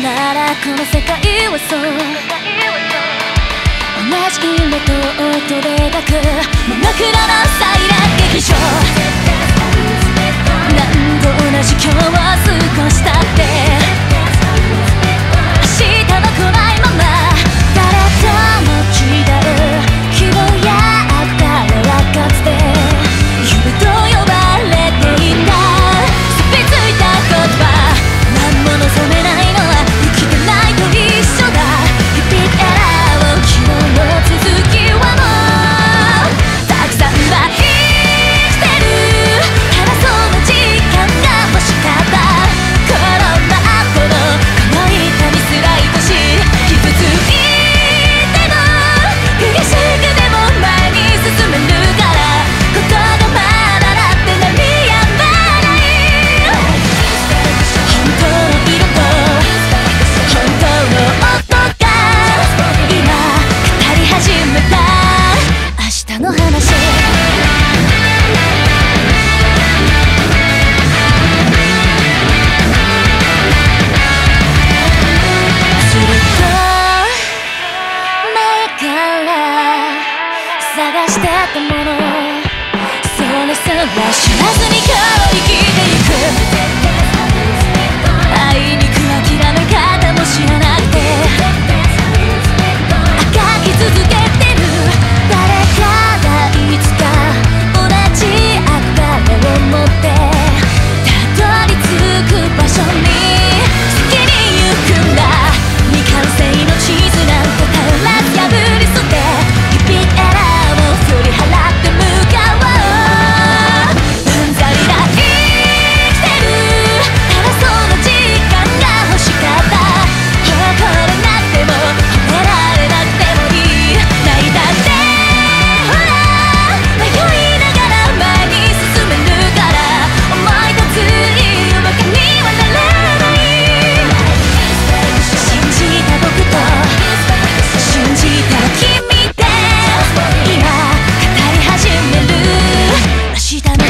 ならこの世界はそう同じ色と音で描くモノクロのサイレン劇場何度同じ今日を過ごしたって明日は来ないまま誰とも違う希望やあれはかつて夢と呼ばれていた錆びついた言葉何も望めないのは生きてないと一緒だ日々エラーを昨日の続きはもうたくさんは生きてるただその時間が欲しかったコロナ後のこの痛みすら愛しい傷ついても悔しくても前に進めるからことがまだだって鳴りやまない本当の色と本当の音が今語り始めた明日の話探してたものそれすら知らずに今日生きてゆくあいにく諦め方も知らなくてあがき続けてる誰かがいつか同じ憧れを持ってたどり着く場所に先に行くんだ未完成の地図なんて変わらず破り捨て日々エラー振り払って向かおううんざりだ生きてるただその時間が欲しかった誇れなくても褒められなくてもいい泣いたってほら迷いながら前に進めるから思い立つい馬鹿にはならない信じた僕と信じた君で今始める明日の続き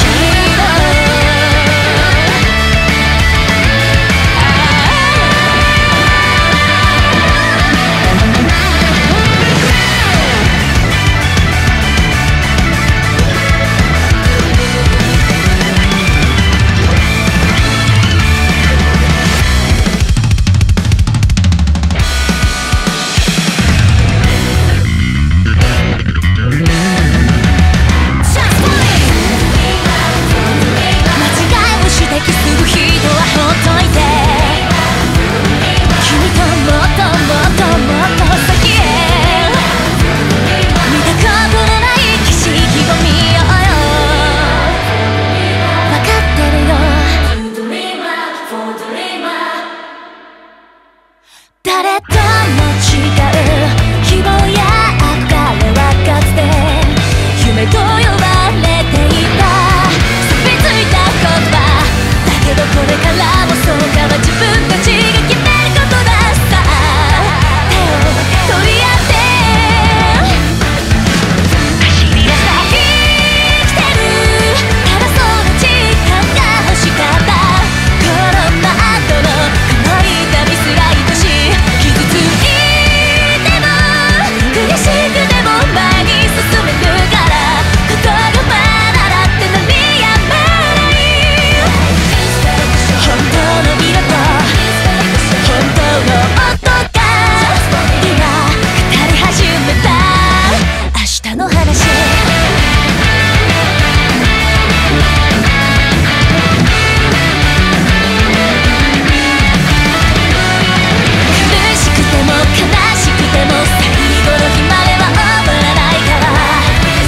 誰とも違う希望や憧れはかつて夢と呼ばれていた錆びついた言葉だけどこれからもそうかは自分たちが決めることださ手を取り合って走り出した生きてるただその時間が欲しかったコロナ後のこの痛みすら愛しい傷ついても悔しくても前に進めるからことがまだだって鳴りやまない本当の色と本当の音が今語り始めた明日の話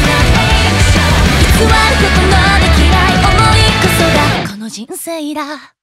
人生だ